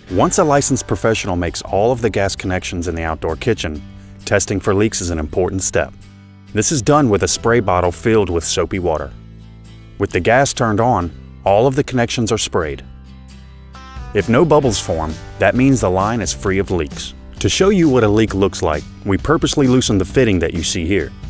Once a licensed professional makes all of the gas connections in the outdoor kitchen, testing for leaks is an important step. This is done with a spray bottle filled with soapy water. With the gas turned on, all of the connections are sprayed. If no bubbles form, that means the line is free of leaks. To show you what a leak looks like, we purposely loosened the fitting that you see here.